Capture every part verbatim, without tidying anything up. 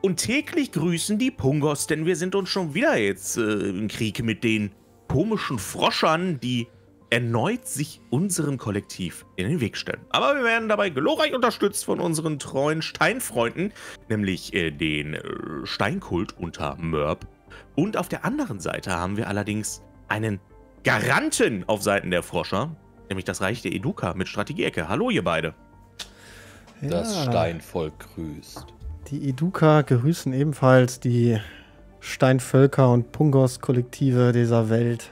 Und täglich grüßen die Pungos, denn wir sind uns schon wieder jetzt äh, im Krieg mit den komischen Froschern, die erneut sich unserem Kollektiv in den Weg stellen. Aber wir werden dabei glorreich unterstützt von unseren treuen Steinfreunden, nämlich äh, den äh, Steinkult unter Mörb. Und auf der anderen Seite haben wir allerdings einen Garanten auf Seiten der Froscher, nämlich das Reich der Eduka mit Strategieecke. Hallo ihr beide. Ja. Das Steinvolk grüßt. Die Eduka grüßen ebenfalls die Steinvölker und Pungos-Kollektive dieser Welt.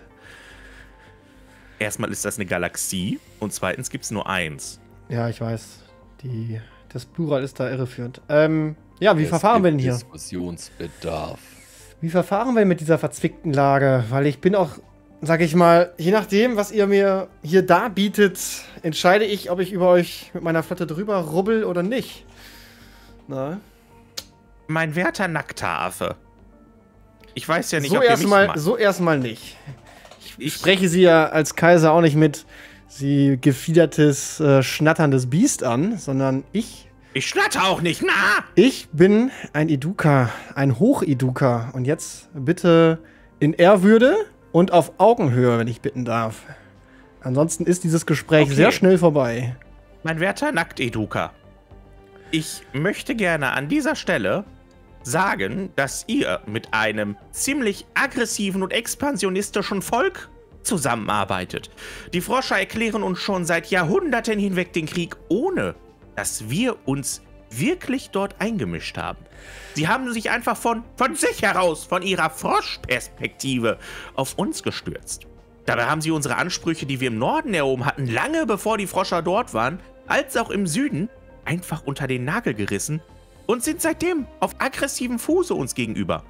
Erstmal ist das eine Galaxie und zweitens gibt es nur eins. Ja, ich weiß. Die, das Plural ist da irreführend. Ähm, ja, wie Es verfahren wir denn gibt hier? Diskussionsbedarf. Wie verfahren wir mit dieser verzwickten Lage? Weil ich bin auch, sag ich mal, je nachdem, was ihr mir hier darbietet, entscheide ich, ob ich über euch mit meiner Flotte drüber rubbel oder nicht. Na? Mein werter Nacktaraffe. Ich weiß ja nicht, So ob ihr mich erstmal, mag. so erstmal nicht. Ich, Ich- spreche sie ja als Kaiser auch nicht mit sie gefiedertes, äh, schnatterndes Biest an, sondern ich, Ich schnatter auch nicht, na! ich bin ein Eduka, ein Hoch-Eduka. Und jetzt bitte in Ehrwürde und auf Augenhöhe, wenn ich bitten darf. Ansonsten ist dieses Gespräch Okay. sehr schnell vorbei. Mein werter Nackt-Eduka. Ich möchte gerne an dieser Stelle sagen, dass ihr mit einem ziemlich aggressiven und expansionistischen Volk zusammenarbeitet. Die Froscher erklären uns schon seit Jahrhunderten hinweg den Krieg, ohne dass wir uns wirklich dort eingemischt haben. Sie haben sich einfach von, von sich heraus, von ihrer Froschperspektive auf uns gestürzt. Dabei haben sie unsere Ansprüche, die wir im Norden erhoben hatten, lange bevor die Froscher dort waren, als auch im Süden, einfach unter den Nagel gerissen und sind seitdem auf aggressivem Fuße uns gegenüber.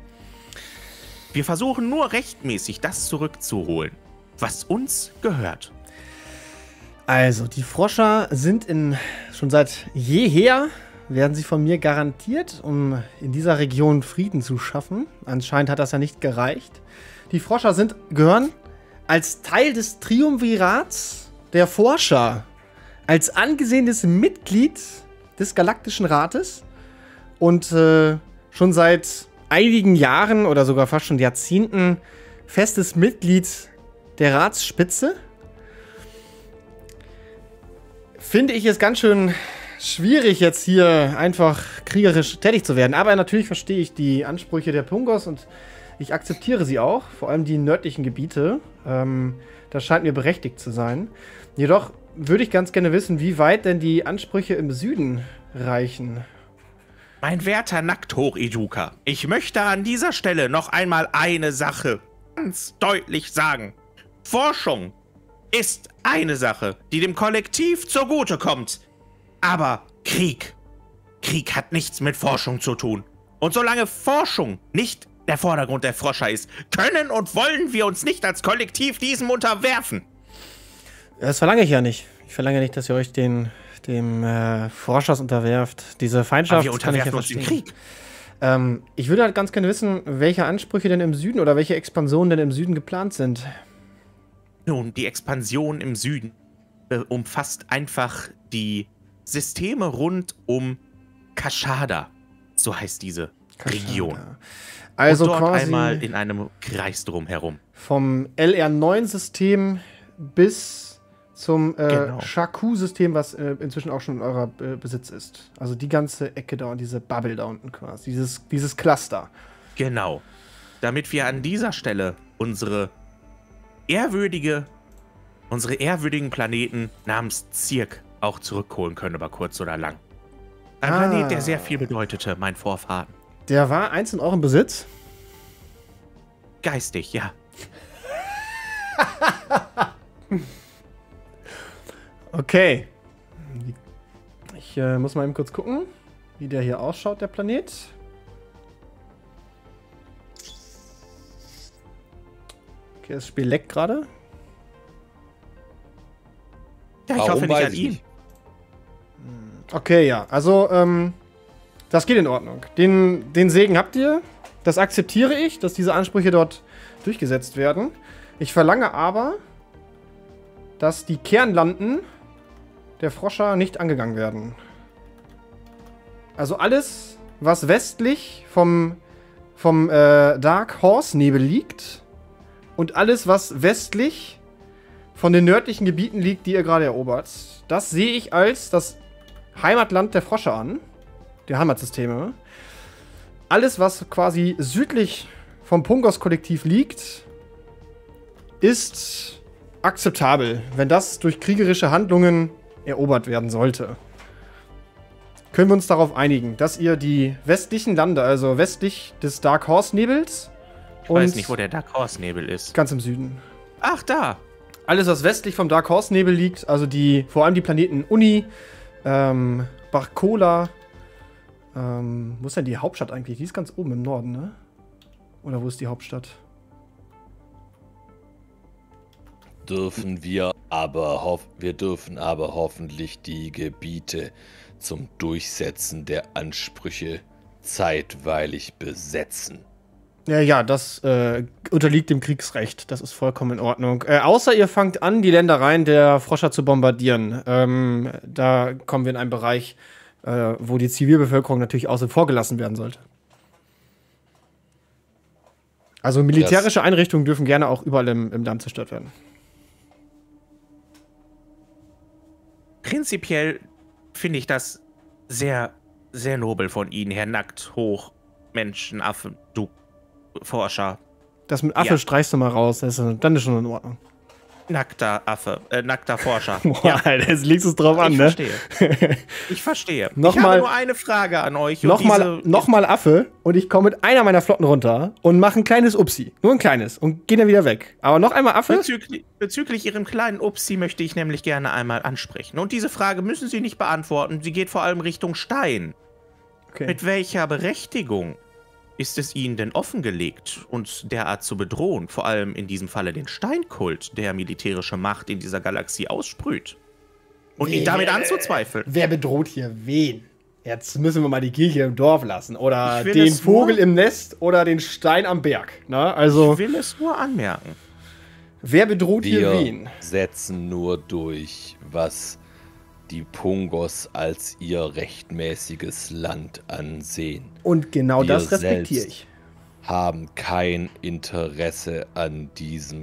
Wir versuchen nur rechtmäßig das zurückzuholen, was uns gehört. Also, die Froscher sind in, schon seit jeher, werden sie von mir garantiert, um in dieser Region Frieden zu schaffen. Anscheinend hat das ja nicht gereicht. Die Froscher sind, gehören als Teil des Triumvirats der Forscher, als angesehenes Mitglied des Galaktischen Rates und äh, schon seit einigen Jahren oder sogar fast schon Jahrzehnten festes Mitglied der Ratsspitze. Finde ich es ganz schön schwierig, jetzt hier einfach kriegerisch tätig zu werden. Aber natürlich verstehe ich die Ansprüche der Pungos und ich akzeptiere sie auch, vor allem die nördlichen Gebiete. Ähm, das scheint mir berechtigt zu sein. Jedoch würde ich ganz gerne wissen, wie weit denn die Ansprüche im Süden reichen. Mein werter Nackthoch-Eduka, ich möchte an dieser Stelle noch einmal eine Sache ganz deutlich sagen. Forschung ist eine Sache, die dem Kollektiv zugutekommt. Aber Krieg, Krieg hat nichts mit Forschung zu tun. Und solange Forschung nicht der Vordergrund der Froscher ist, können und wollen wir uns nicht als Kollektiv diesem unterwerfen. Das verlange ich ja nicht. Ich verlange nicht, dass ihr euch den, dem äh, Forschers unterwerft. Diese Feindschaft Aber wir kann ich ja unterwerfen uns verstehen. dem Krieg. Ähm, ich würde halt ganz gerne wissen, welche Ansprüche denn im Süden oder welche Expansionen denn im Süden geplant sind. Nun, die Expansion im Süden äh, umfasst einfach die Systeme rund um Kashada. So heißt diese Region. Also und dort quasi einmal in einem Kreis drumherum. vom L R neun System bis zum äh, Genau. Shaku-System, was äh, inzwischen auch schon in eurer äh, Besitz ist. Also die ganze Ecke da und diese Bubble da unten quasi. Dieses, dieses Cluster. Genau. Damit wir an dieser Stelle unsere ehrwürdige, unsere ehrwürdigen Planeten namens Zirk auch zurückholen können, über kurz oder lang. Ein Ah. Planet, der sehr viel bedeutete, mein Vorfahren. Der war eins in eurem Besitz? Geistig, ja. Okay. Ich äh, muss mal eben kurz gucken, wie der hier ausschaut, der Planet. Okay, das Spiel leckt gerade. Ja, ich Warum hoffe nicht weiß an ich ihn. nicht. Okay, ja. Also, ähm, das geht in Ordnung. Den, den Segen habt ihr. Das akzeptiere ich, dass diese Ansprüche dort durchgesetzt werden. Ich verlange aber, dass die Kernlanden der Froscher nicht angegangen werden. Also alles, was westlich vom, vom äh, Dark Horse Nebel liegt und alles, was westlich von den nördlichen Gebieten liegt, die ihr gerade erobert. Das sehe ich als das Heimatland der Frosche an, der Heimatsysteme. Alles, was quasi südlich vom Pungos-Kollektiv liegt, ist akzeptabel, wenn das durch kriegerische Handlungen erobert werden sollte. Können wir uns darauf einigen, dass ihr die westlichen Lande, also westlich des Dark Horse Nebels, ich weiß nicht, wo der Dark Horse Nebel ist. Ganz im Süden. Ach, da. Alles, was westlich vom Dark Horse Nebel liegt, also die, vor allem die Planeten Uni, ähm, Barcola, ähm, wo ist denn die Hauptstadt eigentlich? Die ist ganz oben im Norden, ne? Oder wo ist die Hauptstadt? Dürfen wir aber hoff wir dürfen aber hoffentlich die Gebiete zum Durchsetzen der Ansprüche zeitweilig besetzen. Ja, ja, das äh, unterliegt dem Kriegsrecht. Das ist vollkommen in Ordnung. Äh, außer ihr fangt an, die Ländereien der Froscher zu bombardieren. Ähm, da kommen wir in einen Bereich, äh, wo die Zivilbevölkerung natürlich außen vor gelassen werden sollte. Also militärische das Einrichtungen dürfen gerne auch überall im, im Land zerstört werden. Prinzipiell finde ich das sehr, sehr nobel von Ihnen, Herr Nackt, Hoch, Menschenaffe, du Forscher. Das mit Affe ja. Streichst du mal raus, das ist, dann ist schon in Ordnung. Nackter Affe, äh, nackter Forscher. Boah, ja. Alter, jetzt legst du es drauf an, ich ne? Verstehe. Ich verstehe. Noch ich mal, habe nur eine Frage an euch. Nochmal noch mal Affe und ich komme mit einer meiner Flotten runter und mache ein kleines Upsi. Nur ein kleines und gehe dann wieder weg. Aber noch einmal Affe. Bezüglich, bezüglich Ihrem kleinen Upsi möchte ich nämlich gerne einmal ansprechen. Und diese Frage müssen Sie nicht beantworten. Sie geht vor allem Richtung Stein. Okay. Mit welcher Berechtigung ist es Ihnen denn offengelegt, uns derart zu bedrohen? Vor allem in diesem Falle den Steinkult, der militärische Macht in dieser Galaxie aussprüht. Und ihn damit anzuzweifeln. Wer bedroht hier wen? Jetzt müssen wir mal die Kirche im Dorf lassen. Oder den Vogel im Nest oder den Stein am Berg. Na, also, ich will es nur anmerken. Wer bedroht wir hier wen? Wir setzen nur durch, was die Pungos als ihr rechtmäßiges Land ansehen. Und genau wir das respektiere ich. Haben kein Interesse an diesem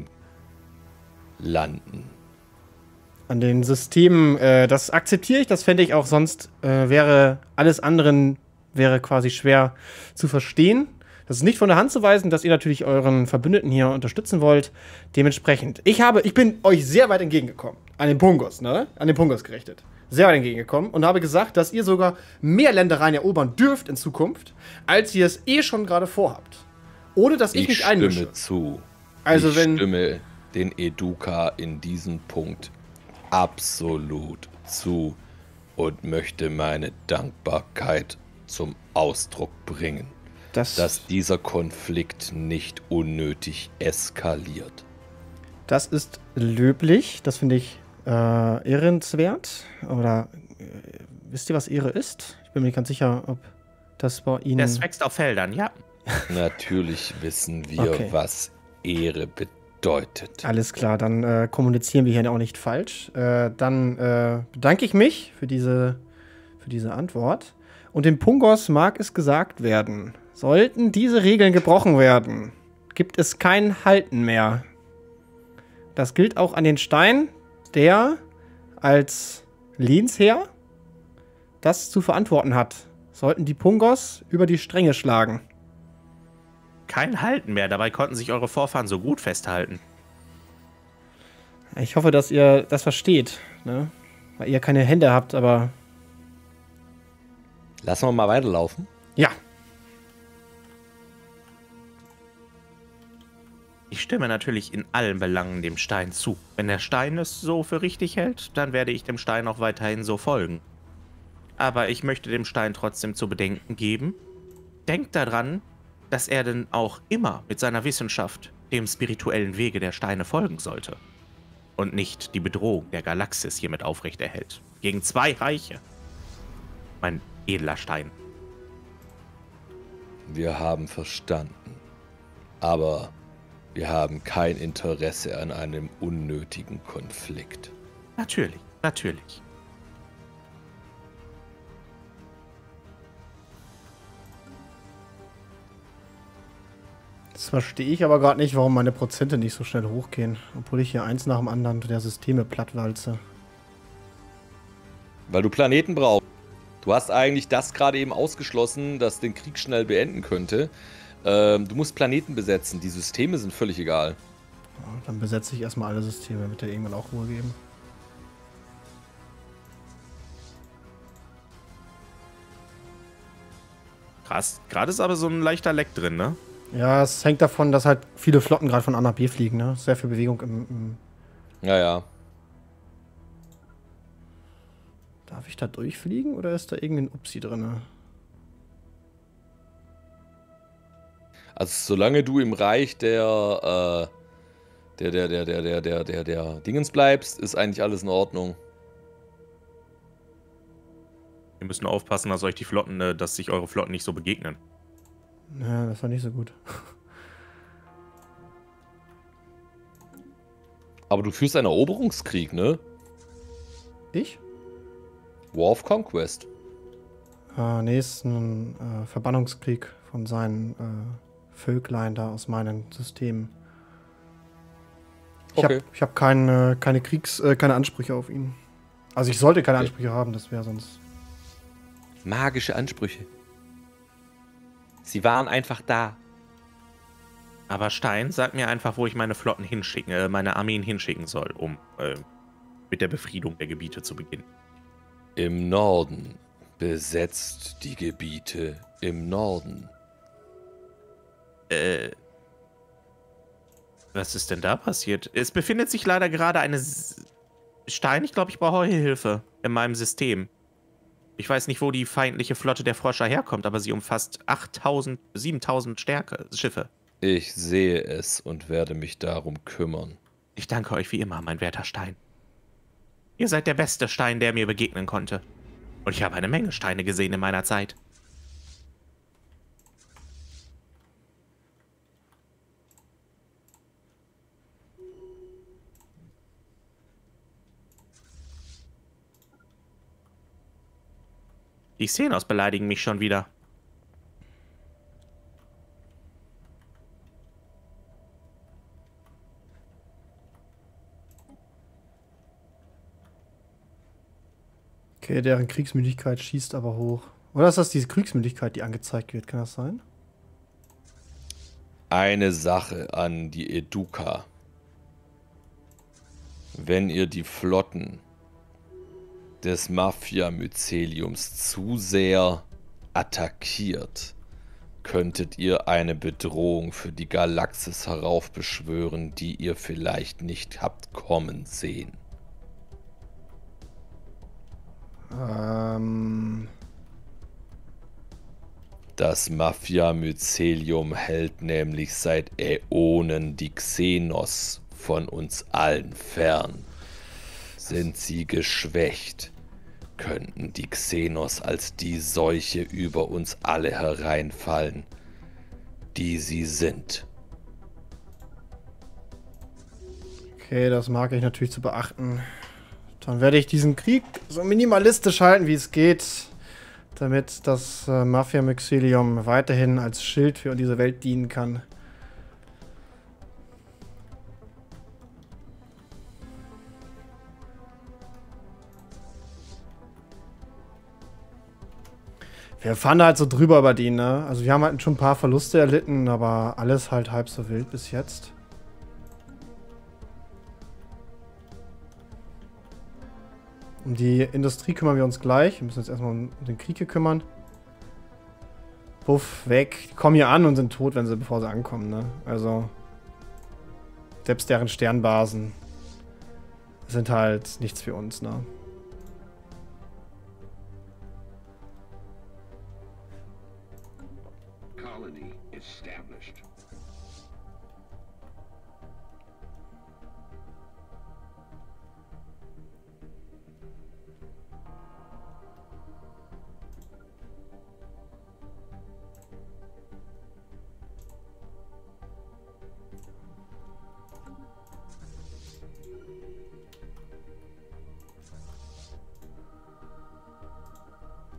Landen. An den Systemen, äh, das akzeptiere ich, das fände ich auch, sonst äh, wäre alles anderen wäre quasi schwer zu verstehen. Das ist nicht von der Hand zu weisen, dass ihr natürlich euren Verbündeten hier unterstützen wollt. Dementsprechend. Ich habe, ich bin euch sehr weit entgegengekommen. An den Pungos, ne? An den Pungos gerichtet. Sehr weit entgegengekommen und habe gesagt, dass ihr sogar mehr Ländereien erobern dürft in Zukunft, als ihr es eh schon gerade vorhabt. Ohne dass ich, ich mich einmische. Ich stimme zu. Also ich wenn stimme den Educa in diesem Punkt absolut zu und möchte meine Dankbarkeit zum Ausdruck bringen, das, dass dieser Konflikt nicht unnötig eskaliert. Das ist löblich, das finde ich äh, ehrenswert. Oder äh, wisst ihr, was Ehre ist? Ich bin mir nicht ganz sicher, ob das bei Ihnen... Das wächst auf Feldern, ja. Natürlich wissen wir, okay. was Ehre bedeutet. Alles klar, dann äh, kommunizieren wir hier auch nicht falsch. Äh, dann äh, bedanke ich mich für diese, für diese Antwort. Und dem Pungos mag es gesagt werden, sollten diese Regeln gebrochen werden, gibt es kein Halten mehr. Das gilt auch an den Stein, der als Lehnsherr das zu verantworten hat. Sollten die Pungos über die Stränge schlagen. Kein Halten mehr, dabei konnten sich eure Vorfahren so gut festhalten. Ich hoffe, dass ihr das versteht, ne? Weil ihr keine Hände habt, aber... Lassen wir mal weiterlaufen? Ja. Ich stimme natürlich in allen Belangen dem Stein zu. Wenn der Stein es so für richtig hält, dann werde ich dem Stein auch weiterhin so folgen. Aber ich möchte dem Stein trotzdem zu bedenken geben. Denkt daran, dass er denn auch immer mit seiner Wissenschaft dem spirituellen Wege der Steine folgen sollte. Und nicht die Bedrohung der Galaxis hiermit aufrechterhält. Gegen zwei Reiche. Mein edler Stein. Wir haben verstanden. Aber wir haben kein Interesse an einem unnötigen Konflikt. Natürlich, natürlich. Das verstehe ich aber gerade nicht, warum meine Prozente nicht so schnell hochgehen. Obwohl ich hier eins nach dem anderen der Systeme plattwalze. Weil du Planeten brauchst. Du hast eigentlich das gerade eben ausgeschlossen, das den Krieg schnell beenden könnte. Ähm, du musst Planeten besetzen. Die Systeme sind völlig egal. Ja, dann besetze ich erstmal alle Systeme. Wird ja irgendwann auch Ruhe geben. Krass. Gerade ist aber so ein leichter Leck drin, ne? Ja, es hängt davon, dass halt viele Flotten gerade von A nach B fliegen, ne? Sehr viel Bewegung im, im... Ja, ja. Darf ich da durchfliegen oder ist da irgendein Upsi drin? Also solange du im Reich der, äh, der, der, der, der, der, der, der, der Dingens bleibst, ist eigentlich alles in Ordnung. Ihr müsst nur aufpassen, dass euch die Flotten, äh, dass sich eure Flotten nicht so begegnen. Ja, das war nicht so gut. Aber du führst einen Eroberungskrieg, ne? Ich? War of Conquest. Äh, nee, ist ein äh, Verbannungskrieg von seinen äh, Völklein da aus meinen Systemen. Ich Okay. habe ich hab keine, keine Kriegs-, äh, keine Ansprüche auf ihn. Also ich sollte keine Ansprüche haben, das wäre sonst... Magische Ansprüche. Sie waren einfach da. Aber Stein, sag mir einfach, wo ich meine Flotten hinschicken, äh, meine Armeen hinschicken soll, um äh, mit der Befriedung der Gebiete zu beginnen. Im Norden. Besetzt die Gebiete im Norden. Äh. Was ist denn da passiert? Es befindet sich leider gerade eine S Stein, ich glaube, ich brauche eure Hilfe in meinem System. Ich weiß nicht, wo die feindliche Flotte der Froscher herkommt, aber sie umfasst achttausend, siebentausend Stärke, Schiffe. Ich sehe es und werde mich darum kümmern. Ich danke euch wie immer, mein werter Stein. Ihr seid der beste Stein, der mir begegnen konnte. Und ich habe eine Menge Steine gesehen in meiner Zeit. Die Xenos beleidigen mich schon wieder. Okay, deren Kriegsmüdigkeit schießt aber hoch. Oder ist das diese Kriegsmüdigkeit, die angezeigt wird? Kann das sein? Eine Sache an die Eduka. Wenn ihr die Flotten des Mafia-Myceliums zu sehr attackiert, könntet ihr eine Bedrohung für die Galaxis heraufbeschwören, die ihr vielleicht nicht habt kommen sehen. Ähm... Das Mafia-Mycelium hält nämlich seit Äonen die Xenos von uns allen fern. Sind sie geschwächt, könnten die Xenos als die Seuche über uns alle hereinfallen, die sie sind. Okay, das mag ich natürlich zu beachten. Dann werde ich diesen Krieg so minimalistisch halten, wie es geht, damit das äh, Mafia-Mycelium weiterhin als Schild für diese Welt dienen kann. Wir fahren da halt so drüber über die, ne? Also wir haben halt schon ein paar Verluste erlitten, aber alles halt halb so wild bis jetzt. Um die Industrie kümmern wir uns gleich. Wir müssen uns erstmal um den Krieg hier kümmern. Puff, weg. Die kommen hier an und sind tot, wenn sie, bevor sie ankommen, ne? Also. Selbst deren Sternbasen sind halt nichts für uns, ne? Colony established.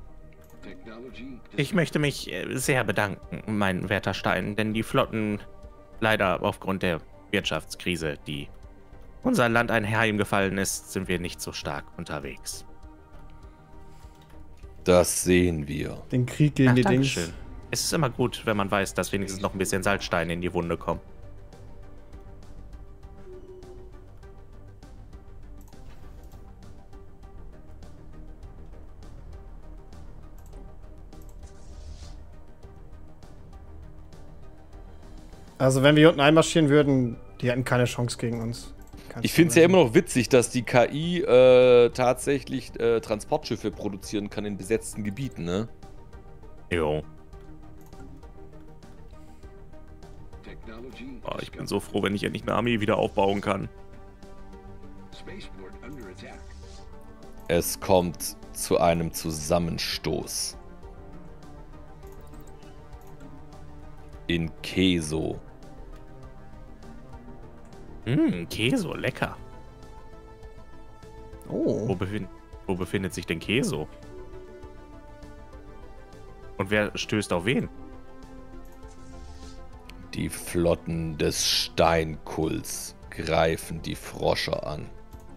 Ich möchte mich äh, sehr bedanken, mein werter Stein, denn die Flotten leider aufgrund der Wirtschaftskrise, die unser Land einhergefallen ist, sind wir nicht so stark unterwegs. Das sehen wir. Den Krieg gegen Ach, die Dankeschön. Dings. Es ist immer gut, wenn man weiß, dass wenigstens noch ein bisschen Salzsteine in die Wunde kommen. Also wenn wir hier unten einmarschieren würden, die hätten keine Chance gegen uns. Kannst Ich du finde es ja sagen. immer noch witzig, dass die K I äh, tatsächlich äh, Transportschiffe produzieren kann in besetzten Gebieten, ne? Jo. Technology Oh, ich bin discovered. so froh, wenn ich endlich eine Armee wieder aufbauen kann. Spaceport under attack. Es kommt zu einem Zusammenstoß. In Keso. Hm, Keso, lecker. Wo, Oh. befin wo befindet sich denn Keso? Und wer stößt auf wen? Die Flotten des Steinkults greifen die Froscher an.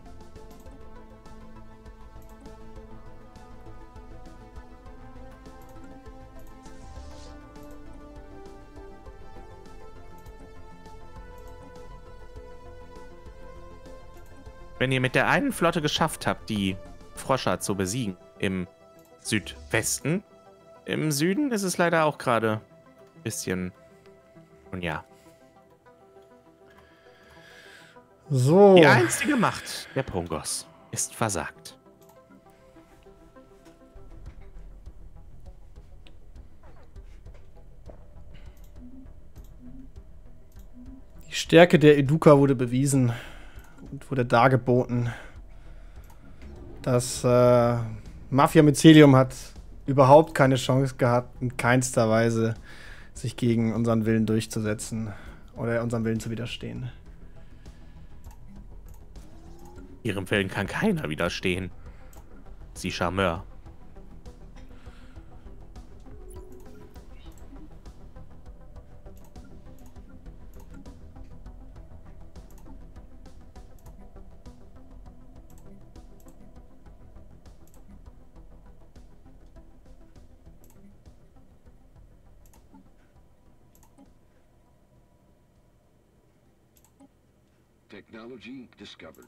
Wenn ihr mit der einen Flotte geschafft habt, die Froscher zu besiegen im Südwesten, im Süden ist es leider auch gerade ein bisschen, nun ja, So. die einzige Macht der Pongos ist versagt. Die Stärke der Eduka wurde bewiesen und wurde dargeboten. Das äh, Mafia Mycelium hat überhaupt keine Chance gehabt, in keinster Weise sich gegen unseren Willen durchzusetzen oder unserem Willen zu widerstehen. Ihrem Willen kann keiner widerstehen. Sie Charmeur. Technology discovered.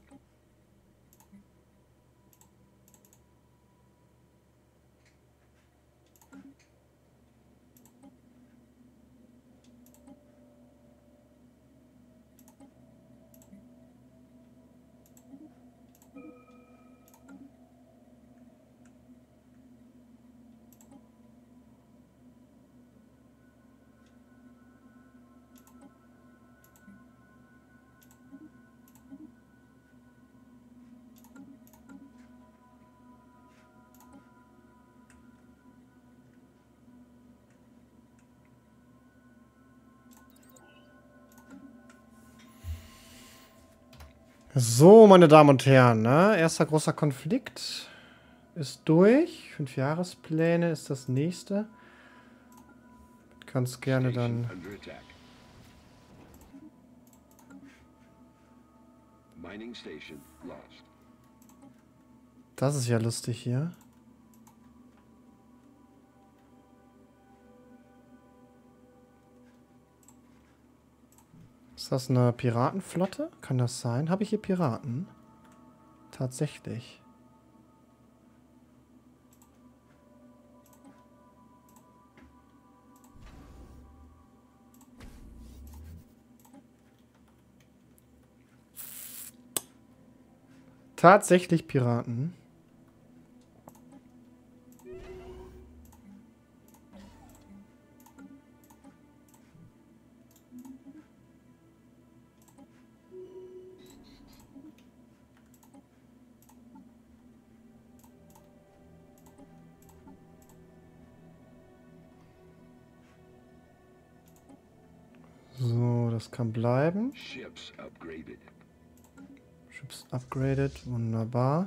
So, meine Damen und Herren, ne? Erster großer Konflikt ist durch. Fünfjahrespläne ist das nächste. Kannst gerne Station dann. under attack. Mining station lost. Das ist ja lustig hier. Ist das eine Piratenflotte? Kann das sein? Habe ich hier Piraten? Tatsächlich. Tatsächlich Piraten. So, das kann bleiben. Ships upgraded. Chips upgraded, wunderbar.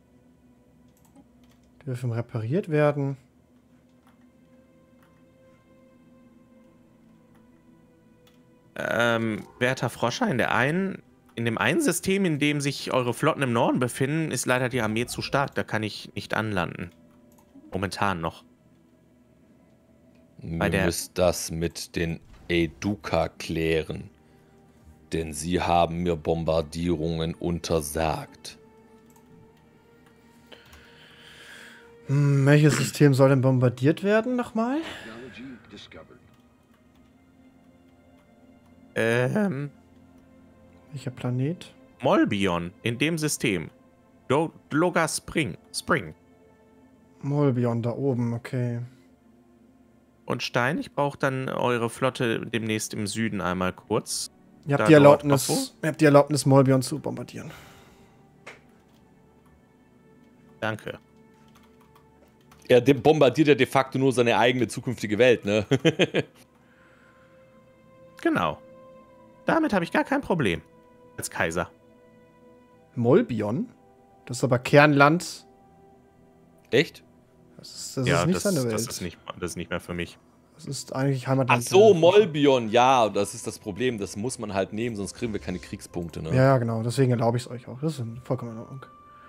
Dürfen repariert werden. Ähm, werter Froscher, in der einen, in dem einen System, in dem sich eure Flotten im Norden befinden, ist leider die Armee zu stark. Da kann ich nicht anlanden. Momentan noch. Bei Wir der- müssen das mit den Eduka klären. Denn sie haben mir Bombardierungen untersagt. Hm, welches System soll denn bombardiert werden nochmal? Technology discovered. Ähm, Welcher Planet? Molbion, in dem System. Do Dloga Spring. Spring. Molbion da oben, okay. Und Stein, ich brauche dann eure Flotte demnächst im Süden einmal kurz. Ihr habt, Da die dort Erlaubnis, noch ihr habt die Erlaubnis, Molbion zu bombardieren. Danke. Er de- bombardiert ja de facto nur seine eigene zukünftige Welt, ne? Genau. Damit habe ich gar kein Problem. Als Kaiser. Molbion? Das ist aber Kernland. Echt? Das ist, das ja, ist nicht das, seine Welt. das, ist nicht, das ist nicht mehr für mich. Das ist eigentlich Ach Heimatland. so, Molbion, ja, das ist das Problem. Das muss man halt nehmen, sonst kriegen wir keine Kriegspunkte, ne? Ja, ja, genau. Deswegen erlaube ich es euch auch. Das ist vollkommen in Ordnung.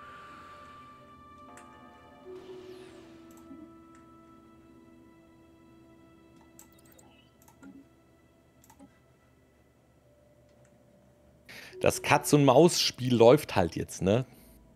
Das Katz-und-Maus-Spiel läuft halt jetzt, ne?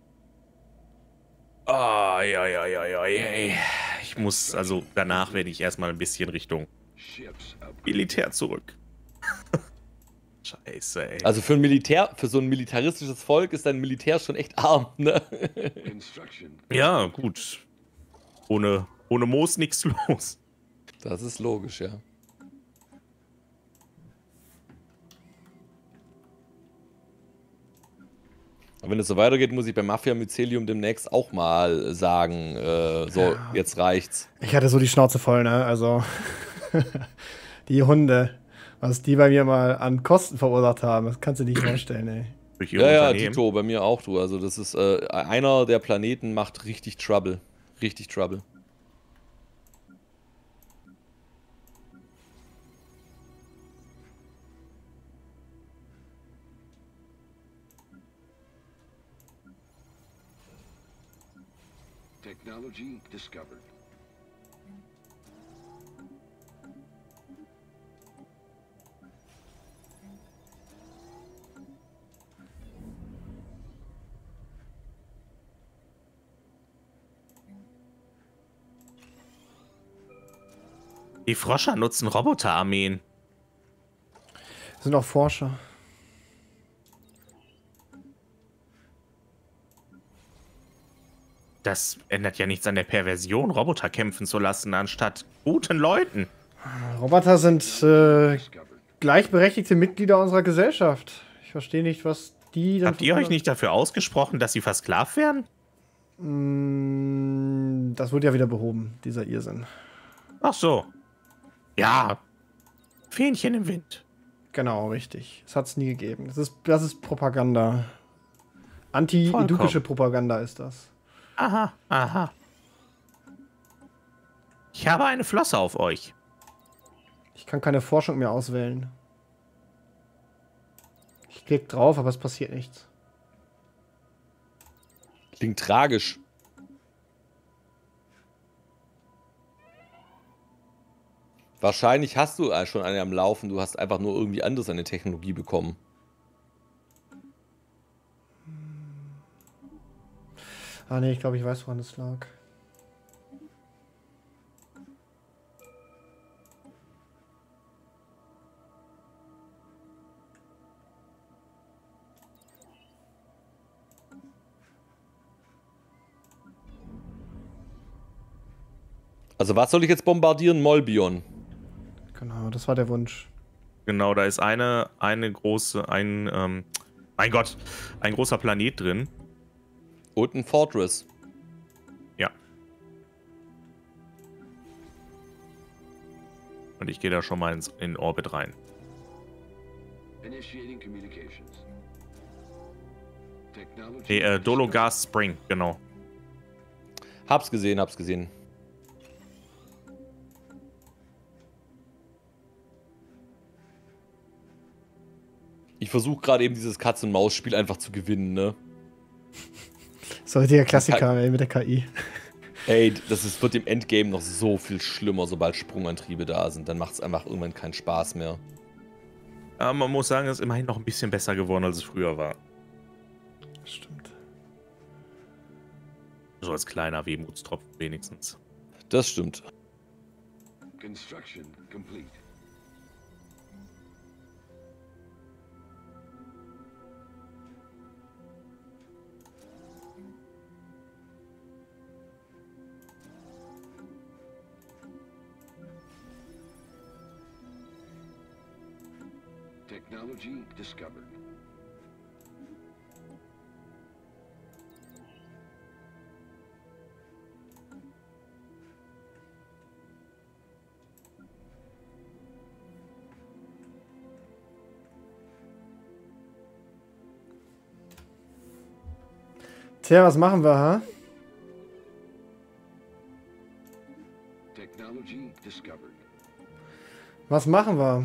Oh, ja, ja, ja, ja, ja. Ich muss, also danach werde ich erstmal ein bisschen Richtung Ships upgraded. Militär zurück. Scheiße, ey. Also für ein Militär, für so ein militaristisches Volk ist dein Militär schon echt arm, ne? Construction. Ja, gut. Ohne, ohne Moos nichts los. Das ist logisch, ja. Und wenn es so weitergeht, muss ich bei Mafia Mycelium demnächst auch mal sagen, äh, so, Ja. jetzt reicht's. Ich hatte so die Schnauze voll, ne? Also, die Hunde, was die bei mir mal an Kosten verursacht haben, das kannst du dir nicht vorstellen, ey. Durch ihr Ja, ja, Unternehmen. Tito, bei mir auch, du. Also das ist, äh, einer der Planeten macht richtig Trouble. Richtig Trouble. Technology discovered. Die Froscher nutzen Roboterarmeen. Das sind auch Forscher. Das ändert ja nichts an der Perversion, Roboter kämpfen zu lassen, anstatt guten Leuten. Roboter sind äh, Discovered. gleichberechtigte Mitglieder unserer Gesellschaft. Ich verstehe nicht, was die dann. Habt ihr euch nicht dafür ausgesprochen, dass sie versklavt werden? Mm, Das wird ja wieder behoben, dieser Irrsinn. Ach so. Ja. Fähnchen im Wind. Genau, richtig. Das hat es nie gegeben. Das ist, das ist Propaganda. Anti-edukische Propaganda ist das. Aha, aha. Ich habe eine Flosse auf euch. Ich kann keine Forschung mehr auswählen. Ich klicke drauf, aber es passiert nichts. Klingt tragisch. Wahrscheinlich hast du schon eine am Laufen, du hast einfach nur irgendwie anders eine Technologie bekommen. Ah ne, ich glaube, ich weiß, woran es lag. Also was soll ich jetzt bombardieren? Molbion. Genau, das war der Wunsch. Genau, da ist eine, eine große, ein, ähm, mein Gott, ein großer Planet drin. Und ein Fortress. Ja. Und ich gehe da schon mal ins, in den Orbit rein. Initiating communications. Technology. Nee, äh, discovered. Dologas Spring, genau. Hab's gesehen, hab's gesehen. Ich versuche gerade eben dieses Katz-und-Maus-Spiel einfach zu gewinnen, ne? So der Klassiker, ey, mit der K I. Ey, das ist, wird im Endgame noch so viel schlimmer, sobald Sprungantriebe da sind. Dann macht es einfach irgendwann keinen Spaß mehr. Aber man muss sagen, es ist immerhin noch ein bisschen besser geworden, als es früher war. Stimmt. So als kleiner Wehmutstropfen wenigstens. Das stimmt. Construction complete. Technology discovered. Tja, was machen wir, ha? Technology discovered. Was machen wir?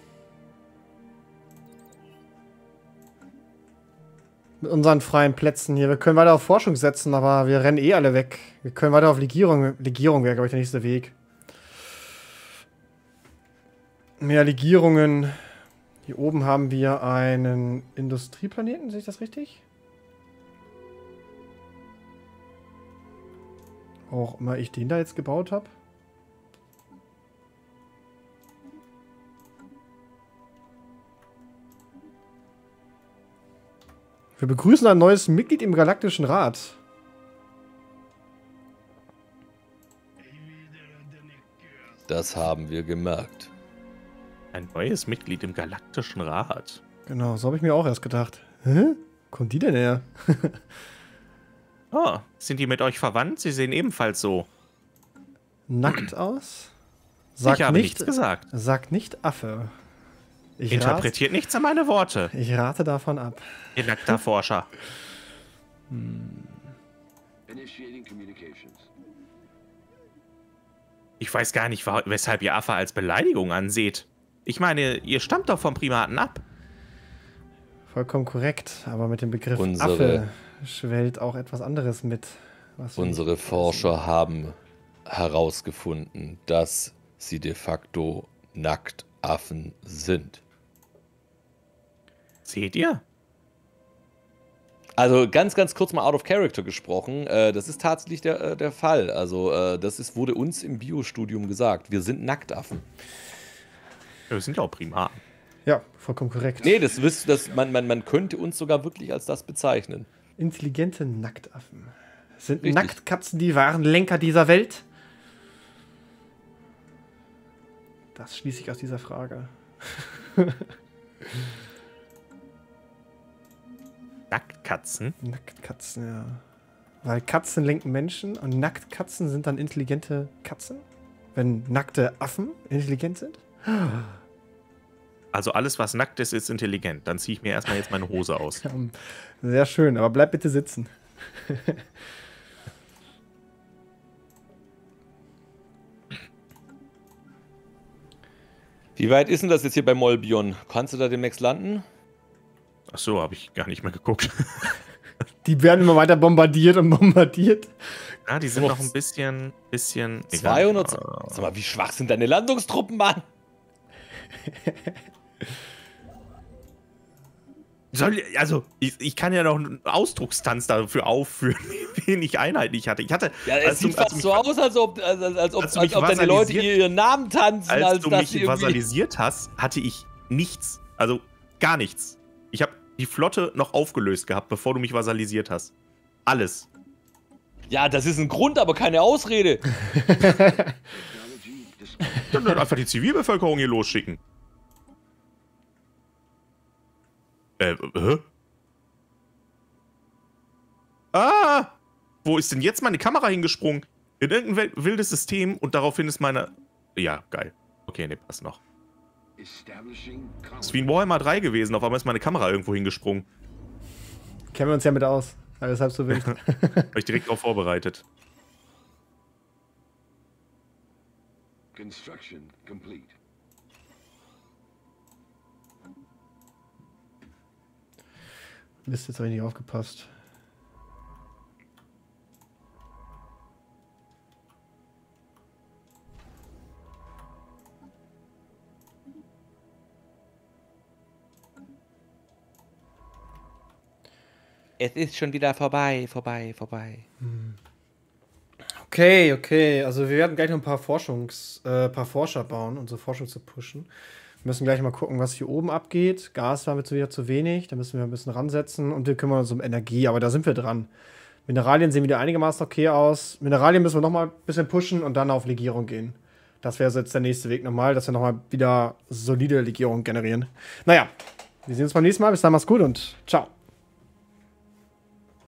Mit unseren freien Plätzen hier. Wir können weiter auf Forschung setzen, aber wir rennen eh alle weg. Wir können weiter auf Legierung. Legierung wäre, glaube ich, der nächste Weg. Mehr Legierungen. Hier oben haben wir einen Industrieplaneten. Sehe ich das richtig? Auch immer ich den da jetzt gebaut habe. Wir begrüßen ein neues Mitglied im Galaktischen Rat. Das haben wir gemerkt. Ein neues Mitglied im Galaktischen Rat. Genau, so habe ich mir auch erst gedacht. Hä? Kommt die denn her? Oh, sind die mit euch verwandt? Sie sehen ebenfalls so. Nackt aus? Sagt ich habe nicht, nichts gesagt. Sagt nicht Affe. Ich Interpretiert nichts an meine Worte, rate, ich rate davon ab. ihr nackter Forscher. Initiating communications. Ich weiß gar nicht, wa- weshalb ihr Affe als Beleidigung anseht. Ich meine, ihr stammt doch vom Primaten ab. Vollkommen korrekt, aber mit dem Begriff Unsere- Affe schwellt auch etwas anderes mit. Was wir Unsere nicht Forscher haben herausgefunden, dass sie de facto Nacktaffen sind. Seht ihr? Also ganz, ganz kurz mal out of character gesprochen, äh, das ist tatsächlich der, äh, der Fall. Also äh, das ist, wurde uns im Biostudium gesagt. Wir sind Nacktaffen. Ja, wir sind ja auch Primaten. Ja, vollkommen korrekt. Nee, das wisst, das, man, man, man könnte uns sogar wirklich als das bezeichnen. Intelligente Nacktaffen. Sind Richtig. Nacktkatzen die wahren Lenker dieser Welt? Das schließe ich aus dieser Frage. Nacktkatzen? Nacktkatzen, ja. Weil Katzen lenken Menschen und Nacktkatzen sind dann intelligente Katzen? Wenn nackte Affen intelligent sind? Also alles, was nackt ist, ist intelligent. Dann ziehe ich mir erstmal jetzt meine Hose aus. Ähm, Sehr schön, aber bleib bitte sitzen. Wie weit ist denn das jetzt hier bei Molbion? Kannst du da demnächst landen? Ach so, habe ich gar nicht mehr geguckt. Die werden immer weiter bombardiert und bombardiert. Ja, die sind So. noch ein bisschen, bisschen... zweihundert. Äh, Sag mal, wie schwach sind deine Landungstruppen, Mann? Soll, also, ich, ich kann ja noch einen Ausdruckstanz dafür aufführen, den ich einheitlich hatte. Ich hatte, Ja, es als du- sieht als du fast mich- so aus, als ob, als, als, als ob, als du als mich ob deine Leute vasalisiert- hier ihren Namen tanzen, als, als du dass mich sie irgendwie... vasalisiert hast, hatte ich nichts. Also, gar nichts. Ich habe die Flotte noch aufgelöst gehabt, bevor du mich vasalisiert hast. Alles. Ja, das ist ein Grund, aber keine Ausrede. Technology discovered. Dann wird einfach die Zivilbevölkerung hier losschicken. Äh, hä? Ah! Wo ist denn jetzt meine Kamera hingesprungen? In irgendein wildes System und daraufhin ist meine... Ja, geil. Okay, ne, passt noch. Establishing Das ist wie in Warhammer drei gewesen, auf einmal ist meine Kamera irgendwo hingesprungen. Kennen wir uns ja mit aus. Alles halb so wild. Habe ich direkt darauf vorbereitet. Construction complete. Mist, jetzt habe ich nicht aufgepasst. Es ist schon wieder vorbei, vorbei, vorbei. Okay, okay. Also wir werden gleich noch ein paar Forschungs, äh, paar Forscher bauen, unsere Forschung zu pushen. Wir müssen gleich mal gucken, was hier oben abgeht. Gas war jetzt wieder zu wenig, da müssen wir ein bisschen ransetzen und wir kümmern uns um Energie, aber da sind wir dran. Mineralien sehen wieder einigermaßen okay aus. Mineralien müssen wir nochmal ein bisschen pushen und dann auf Legierung gehen. Das wäre jetzt der nächste Weg nochmal, dass wir nochmal wieder solide Legierung generieren. Naja, wir sehen uns beim nächsten Mal. Bis dann, mach's gut und ciao.